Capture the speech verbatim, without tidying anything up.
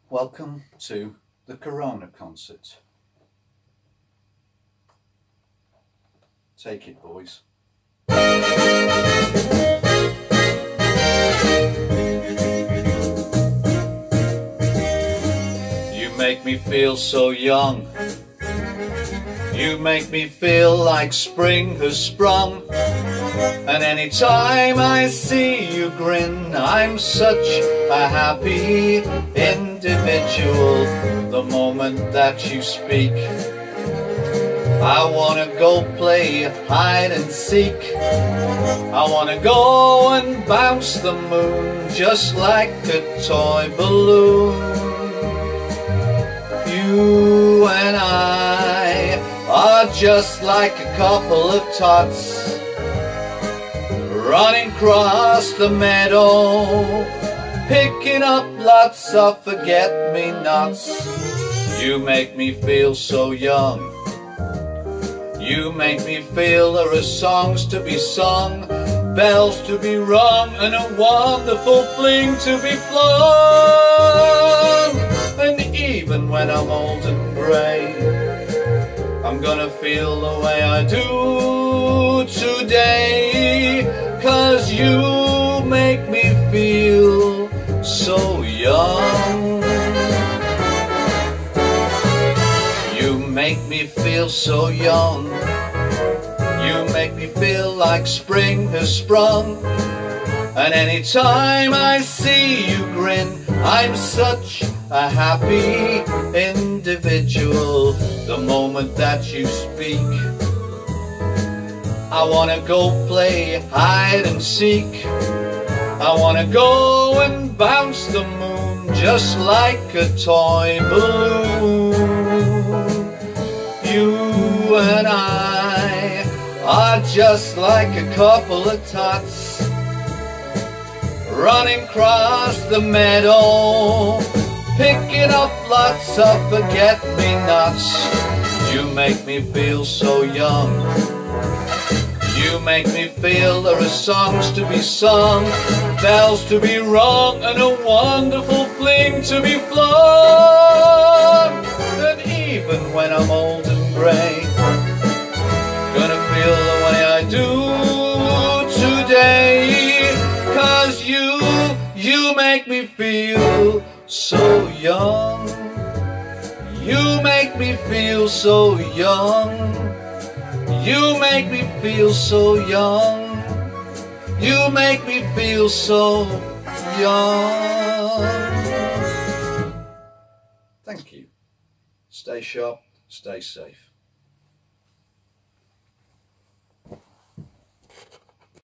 Welcome to the Corona concert. Take it, boys. You make me feel so young. You make me feel like spring has sprung. And anytime I see you grin, I'm such a happy individual. The moment that you speak, I wanna go play hide and seek. I wanna go and bounce the moon just like a toy balloon. You and I are just like a couple of tots running across the meadow, picking up lots of forget-me-nots. You make me feel so young. You make me feel there are songs to be sung, bells to be rung, and a wonderful fling to be flung. And even when I'm old and grey, I'm gonna feel the way I do today, 'cause you make me feel so young. You make me feel so young. You make me feel like spring has sprung. And anytime I see you grin, I'm such a happy individual. The moment that you speak, I wanna go play hide and seek. I wanna go and bounce the moon just like a toy balloon. You and I are just like a couple of tots running across the meadow, picking up lots of forget-me-nots. You make me feel so young. You make me feel there are songs to be sung, bells to be rung, and a wonderful fling to be flung. And even when I'm old and grey, gonna feel the way I do today, 'cause you, you make me feel so young. You make me feel so young. You make me feel so young. You make me feel so young. Thank you. Stay sharp, stay safe.